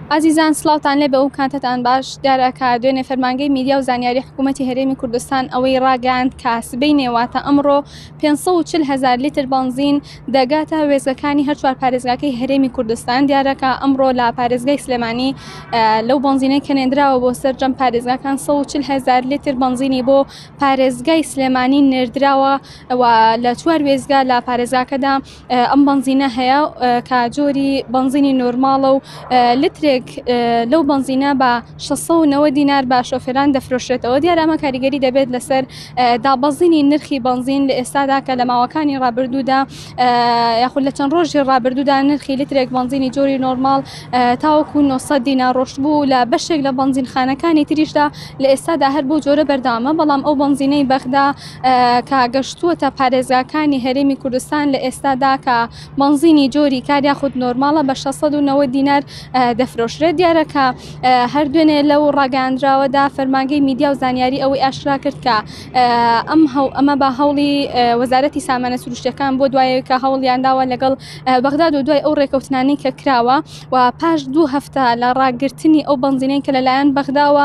عزیزان سلااوتان لێ بە ئەو کاتتان باش دیارەکە دوێنێ فەرمانگەی میدیا و زانیاری حکوومەتی هەرێمی کوردستان ئەوەی ڕاگەاند کە سبەی نێواتە ئەمڕۆ 540,000 لیتر بنزین دەگاتە وێزگەکانی هەر چوار پارێزگاکەی هەرێمی کوردستان. دیارەکە ئەمڕۆ لە پارێزگای سلێمانی لەو بنزینەی کەنێدراوە بۆ سەرجەم پارێزگاکان 140,000 لیتر بنزینی بۆ پارێزگای سلێمانی نێردراوە و لە چوار وێزگا لە پارێزگاکەدا ئەم بنزینە هەیە کە جۆری بنزینی نۆرماڵە و لترێک لەو بنزینە بە 690 دینار بە شۆفێران دەفرۆشرێتەوە. دیارە ئەمە کاریگەری دەبێت لەسەر دابەزینی نرخی بنزین لە ئێستادا کە لە ماوەکانی ڕابردوودا یاخود لە چەند ڕۆژی ڕابردوودا نرخی لترێک بنزینی جۆری نۆرماڵ تاوەکو 900 دینار ڕۆشت بوو لە بەشێک لە بنزینخانەکانی تریشدا لە ئێستادا هەر بۆ جۆرە بەردەوامە، بەڵام ئەو بنزینەی بەخدا کە گەشتووەتە پارێزگاکانی هەرێمی کوردستان لە ئێستادا کە بنزینی جۆری کار یاخود نۆرماڵە بە 690 دینار دەفرۆشرێت. دیارەکە هەر دوێنێ لەو ڕاگەاندراوەدا فەرمانگەی میدیا و زانیاری ئەوەی ئاشرا کرد کە ئەمە بە هەوڵی وەزارەتی سامانە سروشتیەکان بۆ دوایە کە هەوڵیانداوە لەگەڵ بەغداد و دوای ئەو ڕێکەوتنانی کە کراوە و پاش 2 هەفتە لە ڕاگررتنی ئەو بنزینەی کە لەلایەن بەغداوە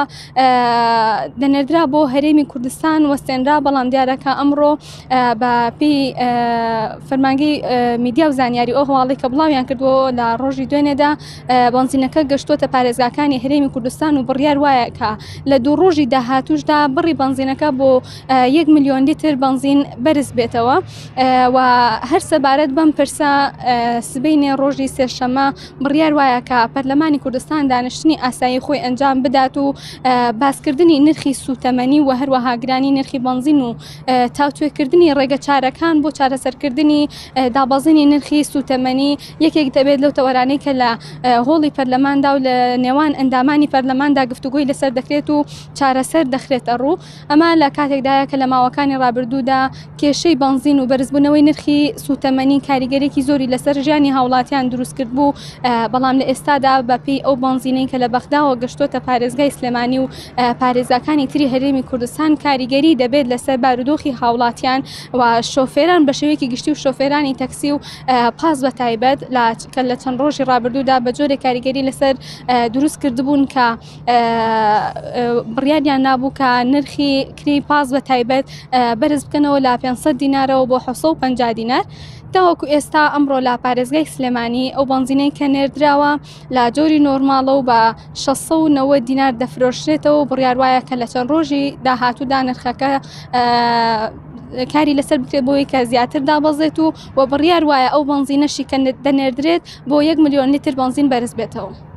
دەنێردرا بۆ هەرێمی کوردستان وەستێنرا، بەڵام دیارەکە ئەمڕۆ بە پێی فەرمانگەی میدیا و زانیاری ئەو هەواڵی کە بڵاویان کردووە لە ڕۆژی دوێنێدا بنزینەکە گەشتووەتە پارێزگاکانی هەرێمی کوردستان و بڕیار وایە کە لە 2 ڕۆژی داهاتووشدا بڕی بنزینەکە بۆ 1 ملیۆن لیتر بنزین بەرز بێتەوە و هەر سەبارەت بەم پرسە سبەینێ ڕۆژی سێشەمە بڕیار وایە کە پەرلەمانی کوردستان دانیشتنی ئاسایی خۆی ئەنجام بدات و باسکردنی نرخی سوتەمەنی و هەروەها گرانی نرخی بنزین و تاوتوێکردنی ڕێگە چارەکان بۆ چارەسەرکردنی دابەزینی نرخی سوتەمەنی یەکێک دەبێت لەو تەوەرانەی کە لە هۆڵی پەرلەماندا و لە نێوان ئەندامانی پەرلەماندا گفتوگۆی لەسەر دەکرێت و چارەسەر دەخرێتە ڕوو. ئەمە لە کاتێکدایە کە لە ماوەکانی ڕابردوودا کێشەی بنزین و بەرزبوونەوەی نرخی سوتەمەنی کاریگەرێکی زۆری لەسەر ژیانی هاوڵاتیان دروست کرد بوو، بەڵام لە ئێستادا بەپێی ئەو بنزینەی کە لە بەغداوە گەشتووەتە پارێزگای سلێمانی و پارێزگاکانی تری هەرێمی کوردستان کاریگەری دەبێت لەسەر بارودۆخی هاوڵاتیان و شۆفێران بە شێوەیەکی گشتی و شۆفێرانی تەکسی و پاس بە تایبەت کە لە چەند ڕۆژی ڕابردوودا بە جۆرێک کاریگەری لەسەر دروست کردبوون کە بڕیاریان نابوو کە نرخی کری پاس بە تایبەت بەرز بکەنەوە لە 500 دینارەوە بۆ 750 دینار. تاوەکو ئێستا ئەمڕۆ لە پارێزگای سلێمانی ئەو بنزینەی کە نێردراوە لە جۆری نۆرماڵە و بە 690 دینار دەفرۆشرێتەوە و بڕیار وایە کە لە چەند ڕۆژی داهاتوودا نرخەکە کاری لەسەر بکرێت بۆی کە زیاتر دابەزێت و بڕیار وایە ئەو بنزینەشی کە دەنێردرێت بۆ 1 ملیۆن لیتر بنزین بەرز بێتەوە.